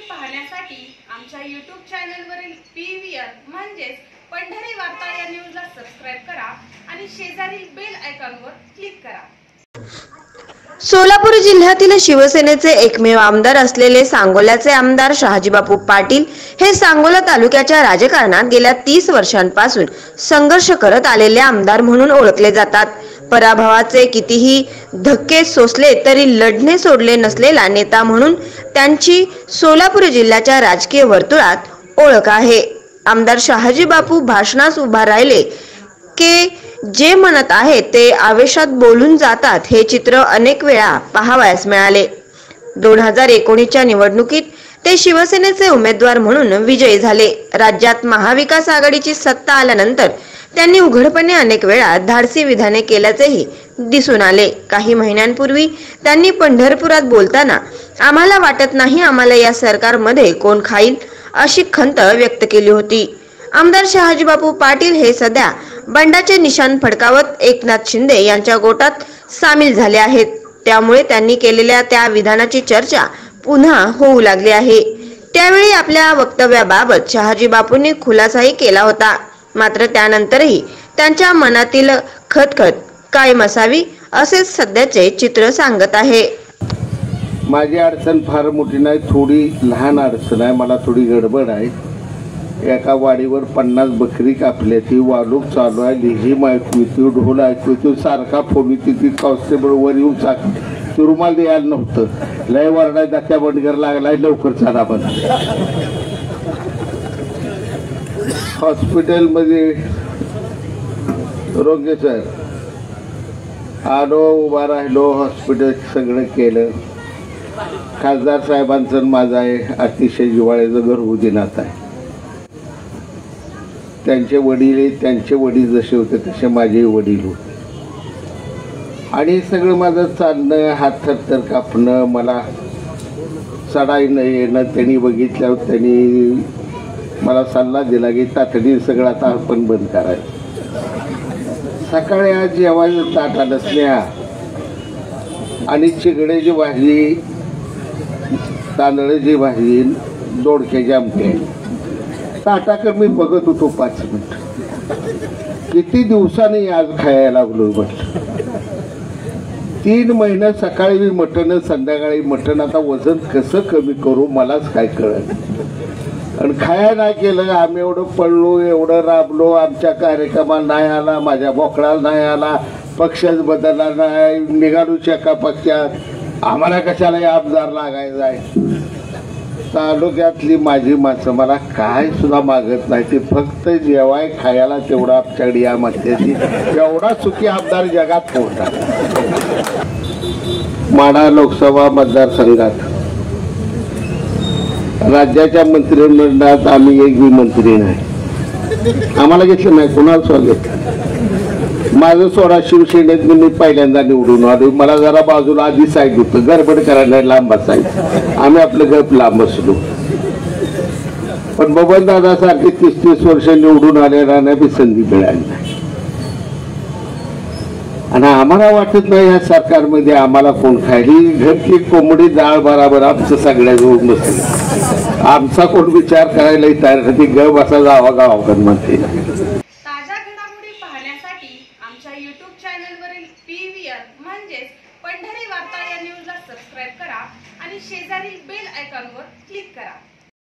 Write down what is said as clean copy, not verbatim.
पाहण्यासाठी आमच्या YouTube चॅनलवरील PVR म्हणजेच पंढरी वार्ता या न्यूजला सबस्क्राइब करा आणि शेजारील बेल आयकॉनवर क्लिक करा। सोलापूर जिल्ह्यातील शिवसेनेचे एकमेव आमदार असलेले सांगोल्याचे आमदार शहाजीबापू पाटील हे सांगोला तालुक्याच्या राजकारणात गेल्या 30 वर्षांपासून संघर्ष करत आलेले आमदार म्हणून ओळखले जातात। पराभवाचे कितीही धक्के सोसले तरी लढणे सोडले नसलेला नेता म्हणून त्यांची सोलापूर जिल्ह्याच्या राजकीय वर्तुळात ओळख आहे। आमदार शहाजीबापू भाषणास उभा राहिले की जे म्हणत आहे ते आवेशात बोलून जातात हे चित्र अनेक वेळा पाहावयास मिळाले। 2019च्या निवडणुकीत ते शिवसेनेचे उमेदवार म्हणून विजयी झाले। राज्यात महाविकास आघाडीची सत्ता आल्यानंतर त्यांनी उघडपणे अनेक वेळा धाडसी विधाने केल्याचेही दिसून आले। काही महिन्यांपूर्वी त्यांनी पंढरपुरात बोलताना आम्हाला वाटत नाही आम्हाला या सरकारमध्ये कोण खाईल अशी खंत व्यक्त केली होती। आमदार शहाजीबापू पाटील हे सध्या बंडाचे निशाण फडकावत एकनाथ शिंदे यांच्या गोटात सामील झाले आहेत। त्यामुळे त्यांनी केलेल्या त्या विधानाची चर्चा पुन्हा होऊ लागली आहे। त्यावेळी आपल्या वक्तव्याबाबत शहाजीबापूंनी खुलासाही केला होता, मात्र त्यानंतरही त्यांच्या मनातील खटखट कायम असावी असे सध्याचे चित्र सांगत आहे। माझी अडचण फार मोठी नाही, थोडी लहान अडचण आहे। मला थोडी गडबड आहे। एका वाडीवर 50 बकरी कापल्याची, वालूक चालू आहे, लेझीम ऐकू येते, ढोल ऐकू येतो, सारखा फोन येते, कॉन्स्टेबल वर येऊन ते रुमाल द्यायला नव्हतं, लय वरडाय दात्या बंडगर लागलाय, लवकर चाला पण। हॉस्पिटलमध्ये रोग्य सर आलो, उभा राहिलो, हॉस्पिटल सगळं केलं। खासदार साहेबांचं माझं आहे अतिशय जिव्हाळ्याचं घरगुती नातं आहे। त्यांचे वडील जसे होते तसे माझे वडील होते आणि सगळं माझं चालणं, हात थरथर कापणं, मला चढाई न येणं त्यांनी बघितल्यावर त्यांनी मला सल्ला दिला की तातडीने सगळं आता आपण बंद करायचं। सकाळी आज जेवायला ताट आलं स्नेहा आणि चिगड्याची भाजी, तांदळाची भाजी, दोडक्याची आमटी। ताटाकडे मी बघत होतो 5 मिनिट, किती दिवसांनी आज खायला लागलो म्हटलं। 3 महिने सकाळी मी मटण, संध्याकाळी मटण, आता वजन कसं कमी करू मलाच काय कळत। आणि खाया नाही केलं, आम्ही एवढं पडलो, एवढं राबलो, आमच्या कार्यक्रमाला नाही आला, माझ्या मोकळाला नाही आला, पक्षच बदलला नाही, निघालो एका पक्षात, आम्हाला कशाला आमदार लागायचं आहे। तालुक्यातली माझी माणसं मला काय सुद्धा मागत नाही, ते फक्त जेवाय खायला तेवढा आमच्याकडे या म्हणते, एवढा सुखी आमदार जगात होता। माढा लोकसभा मतदारसंघात राज्याच्या मंत्रिमंडळात आम्ही एक बी मंत्री नाही, आम्हाला घेतलं नाही, कोणाला स्वागत। माझं सोडा शिवसेनेत मी पहिल्यांदा निवडून आलो, मला जरा बाजूला आधी साईड होतं, गडबड करायला लांब असायचं, आम्ही आपलं गप लांब बसलो। पण बबन दादा सारखे 30-30 वर्ष निवडून आलेला नाही संधी मिळाली नाही। आणि आम्हाला वाटत नाही या सरकारमध्ये आम्हाला कोण खायली, घरची कोंबडी डाळ बराबर आमचं सगळ्याजवळ नसेल, आमचा कोण विचार करायला तयार ती गप असा जावा गावाकडे म्हणते। ताज्या घडामोडी पाहण्यासाठी आमच्या YouTube चॅनलवरील PVR म्हणजेच पंढरी वार्ता या न्यूजला सबस्क्राइब करा आणि शेजारील बेल आयकॉनवर क्लिक करा।